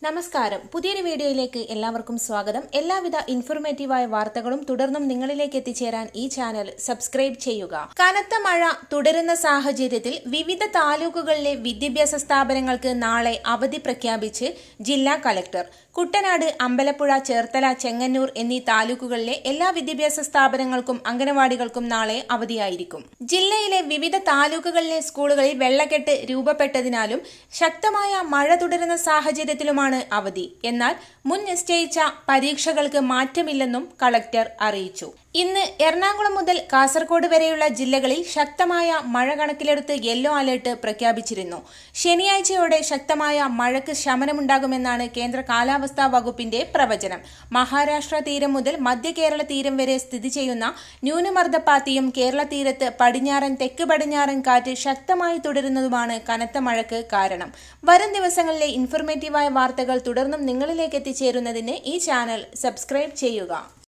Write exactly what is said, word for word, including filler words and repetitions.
നമസ്കാരം. പുതിയൊരു വീഡിയോയിലേക്ക് എല്ലാവർക്കും സ്വാഗതം. എല്ലാവിധ ഇൻഫോർമേറ്റീവായ വാർത്തകളും തുടർന്നും നിങ്ങളിലേക്ക് എത്തിച്ചേരാൻ ഈ ചാനൽ സബ്സ്ക്രൈബ് ചെയ്യുക. കനത്ത മഴ തുടരുന്ന സാഹചര്യത്തിൽ വിവിധ താലൂക്കുകളിലെ വിദ്യാഭ്യാസ സ്ഥാപനങ്ങൾക്ക് നാളെ അവധി പ്രഖ്യാപിച്ച് ജില്ലാ കളക്ടർ. കുട്ടനാട്, അമ്പലപ്പുഴ, ചേർത്തല, ചെങ്ങന്നൂർ എന്നീ താലൂക്കുകളിലെ എല്ലാ വിദ്യാഭ്യാസ സ്ഥാപനങ്ങൾക്കും അംഗനവാടികൾക്കും നാളെ അവധിയായിരിക്കും. ജില്ലയിലെ വിവിധ താലൂക്കുകളിലെ സ്കൂളുകളിൽ വെള്ളക്കെട്ട് രൂപപ്പെട്ടതിനാലും ശക്തമായ മഴ തുടരുന്ന സാഹചര്യത്തിലുമാണ് അവധി. എന്നാൽ മുൻ നിശ്ചയിച്ച പരീക്ഷകൾക്ക് മാറ്റമില്ലെന്നും കളക്ടർ അറിയിച്ചു. ഇന്ന് എറണാകുളം മുതൽ കാസർഗോഡ് വരെയുള്ള ജില്ലകളിൽ ശക്തമായ മഴ കണക്കിലെടുത്ത് യെല്ലോ അലർട്ട് പ്രഖ്യാപിച്ചിരുന്നു. ശനിയാഴ്ചയോടെ ശക്തമായ മഴയ്ക്ക് ശമനമുണ്ടാകുമെന്നാണ് കേന്ദ്ര കാലാവസ്ഥാ വകുപ്പിന്റെ പ്രവചനം. മഹാരാഷ്ട്ര തീരം മുതൽ മധ്യ കേരള തീരം വരെ സ്ഥിതി ചെയ്യുന്ന ന്യൂനമർദ്ദപാത്തിയും കേരള തീരത്ത് പടിഞ്ഞാറൻ തെക്ക് പടിഞ്ഞാറൻ കാറ്റ് ശക്തമായി തുടരുന്നതുമാണ് കനത്ത മഴയ്ക്ക് കാരണം. വരും ദിവസങ്ങളിലെ ഇൻഫോർമേറ്റീവായ വാർത്തകൾ തുടർന്നും നിങ്ങളിലേക്ക് എത്തിച്ചേരുന്നതിന് ഈ ചാനൽ സബ്സ്ക്രൈബ് ചെയ്യുക.